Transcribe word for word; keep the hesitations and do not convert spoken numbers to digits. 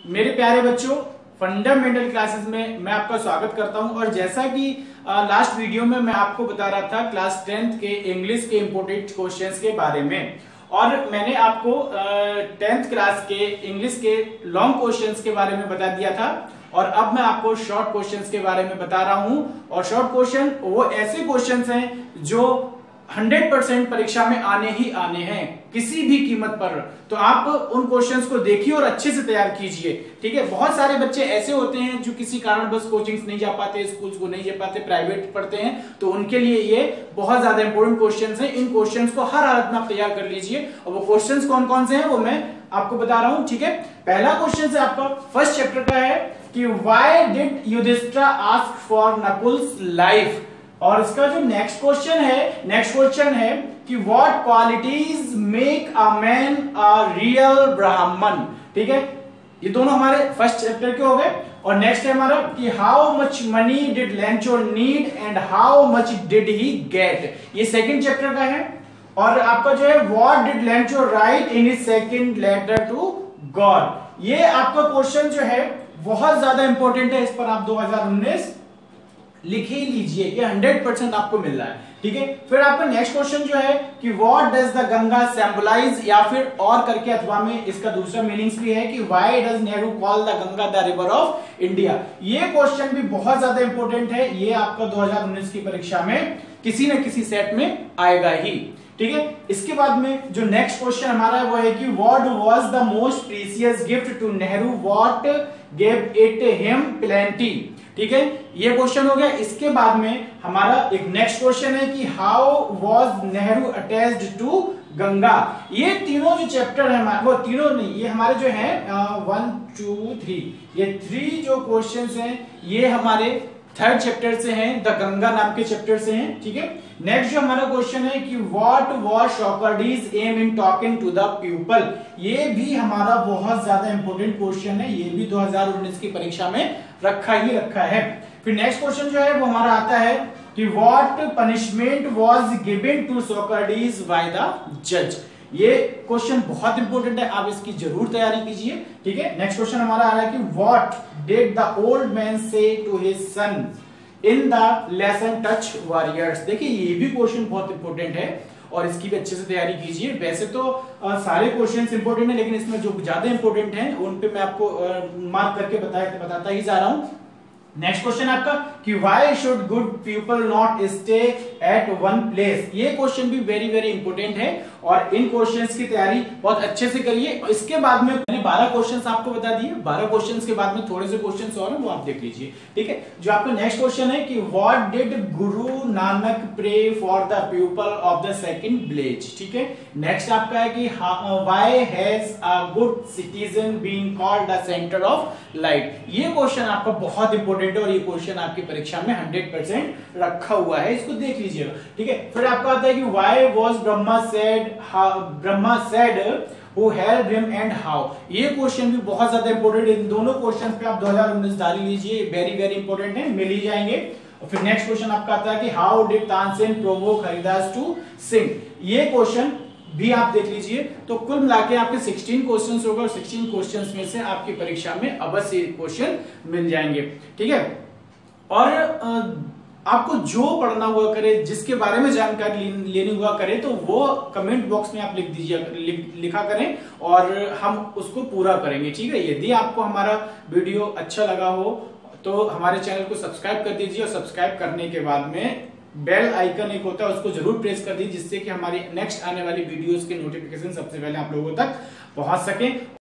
मेरे प्यारे बच्चों, फंडामेंटल क्लासेस में मैं आपका स्वागत करता हूं। और जैसा कि लास्ट वीडियो में मैं आपको बता रहा था क्लास टेंथ के इंग्लिश के इंपोर्टेंट क्वेश्चंस के बारे में, और मैंने आपको टेंथ क्लास के इंग्लिश के लॉन्ग क्वेश्चंस के बारे में बता दिया था। और अब मैं आपको शॉर्ट क्वेश्चंस के बारे में बता रहा हूं। और शॉर्ट क्वेश्चन वो ऐसे क्वेश्चंस हैं जो हंड्रेड परसेंट परीक्षा में आने ही आने हैं, किसी भी कीमत पर। तो आप उन क्वेश्चंस को देखिए और अच्छे से तैयार कीजिए, ठीक है। बहुत सारे बच्चे ऐसे होते हैं जो किसी कारण बस कोचिंग्स नहीं जा पाते, स्कूल्स को नहीं जा पाते, प्राइवेट पढ़ते हैं, तो उनके लिए ये बहुत ज्यादा इंपॉर्टेंट क्वेश्चंस हैं। इन क्वेश्चंस को हर हालत में आप तैयार कर लीजिए। और वो क्वेश्चंस कौन कौन से हैं वो मैं आपको बता रहा हूं, ठीक है। पहला क्वेश्चन है आपका फर्स्ट चैप्टर का है कि why did Yudhishthira ask for Nakul's life. और इसका जो नेक्स्ट क्वेश्चन है नेक्स्ट क्वेश्चन है कि what qualities make a man a real Brahmin, ठीक है। ये दोनों हमारे फर्स्ट चैप्टर के हो गए। और नेक्स्ट है हमारा कि how much money did Lencho need and how much did he get, ये सेकंड चैप्टर का है। और आपका जो है what did Lencho write in his second letter to God, ये आपका क्वेश्चन जो है बहुत ज्यादा इंपॉर्टेंट है। इस पर आप दो हज़ार उन्नीस लिख ही लीजिए, ये हंड्रेड परसेंट आपको मिल रहा है, ठीक है। फिर आपका नेक्स्ट क्वेश्चन जो है कि what does the Ganga symbolise, या फिर और करके अथवा में इसका दूसरा मीनिंग्स भी है कि why does Nehru call the Ganga the river of India. ये क्वेश्चन भी बहुत ज्यादा इंपॉर्टेंट है, ये आपका दो हज़ार उन्नीस की परीक्षा में किसी न किसी सेट में आएगा ही, ठीक है। इसके बाद में जो नेक्स्ट क्वेश्चन हमारा है वो है कि what was the most precious gift to Nehru, what gave it him plenty, ठीक है। ये क्वेश्चन हो गया। इसके बाद में हमारा एक नेक्स्ट क्वेश्चन है कि how was Nehru attached to Ganga. ये तीनों जो चैप्टर है हमारे, वो तीनों नहीं, ये हमारे जो है वन टू थ्री, ये थ्री जो क्वेश्चंस हैं ये हमारे थर्ड चैप्टर से हैं, द गंगा नाम के चैप्टर से हैं, ठीक है। नेक्स्ट जो हमारा क्वेश्चन है कि what was Socrates aim in talking to the people, ये भी हमारा बहुत ज्यादा इंपॉर्टेंट क्वेश्चन है, ये भी दो हज़ार उन्नीस की परीक्षा में रखा ही रखा है। फिर नेक्स्ट क्वेश्चन जो है वो हमारा आता है कि what punishment was given to Socrates by the जज। ये क्वेश्चन बहुत इंपॉर्टेंट है, आप इसकी जरूर तैयारी कीजिए, ठीक है। नेक्स्ट क्वेश्चन हमारा आ रहा है कि what did the old man say to his son in the lesson touch warriors. देखिए ये भी क्वेश्चन बहुत इंपॉर्टेंट है और इसकी भी अच्छे से तैयारी कीजिए। वैसे तो आ, सारे क्वेश्चंस इंपॉर्टेंट है, लेकिन इसमें जो ज्यादा इंपॉर्टेंट हैं उन पे मैं आपको मार्क करके बताया बताता ही जा रहा हूं। नेक्स्ट क्वेश्चन आपका कि why should good people not stay at one place. ये क्वेश्चन भी वेरी वेरी इंपॉर्टेंट है और इन क्वेश्चंस की तैयारी बहुत अच्छे से करिए। इसके बाद में मैंने बारह क्वेश्चंस आपको बता दिए, बारह क्वेश्चंस के बाद में थोड़े से क्वेश्चंस और हैं वो आप देख लीजिए, ठीक है। जो आपका नेक्स्ट क्वेश्चन है कि what did Guru Nanak pray for the people of the second village, ठीक है। नेक्स्ट आपका है कि why has a good citizen been called the centre of light. ये क्वेश्चन आपका बहुत इंपॉर्टेंट और ये क्वेश्चन आपकी परीक्षा में हंड्रेड परसेंट रखा हुआ है, इसको देख लीजिएगा, ठीक है। फिर आपका आता है कि why was Brahma sad Brahma sad who helped him and how. ये क्वेश्चन भी बहुत ज्यादा इंपॉर्टेंट है। इन दोनों क्वेश्चन पे आप दो हज़ार उन्नीस डाल लीजिए, वेरी वेरी इंपॉर्टेंट है, मिल ही जाएंगे। और फिर नेक्स्ट क्वेश्चन आपका आता है कि how did Tansen provoke Haridas to sing. ये क्वेश्चन भी आप देख लीजिए। तो कुल मिलाकर आपके सोलह क्वेश्चंस होगा और सोलह क्वेश्चंस में से आपकी परीक्षा में अवश्य क्वेश्चन मिल जाएंगे, ठीक है। और आपको जो पढ़ना हुआ करे, जिसके बारे में जानकारी लेनी हुआ करे, तो वो कमेंट बॉक्स में आप लिख दीजिए, लिख, लिखा करें और हम उसको पूरा करेंगे, ठीक है। यदि आपको हमारा वीडियो अच्छा लगा हो तो हमारे चैनल को सब्सक्राइब कर दीजिए और सब्सक्राइब करने के बाद में बेल आइकन एक होता है उसको जरूर प्रेस कर दीजिए, जिससे कि हमारी नेक्स्ट आने वाली वीडियोस के नोटिफिकेशन सबसे पहले आप लोगों तक पहुंच सके।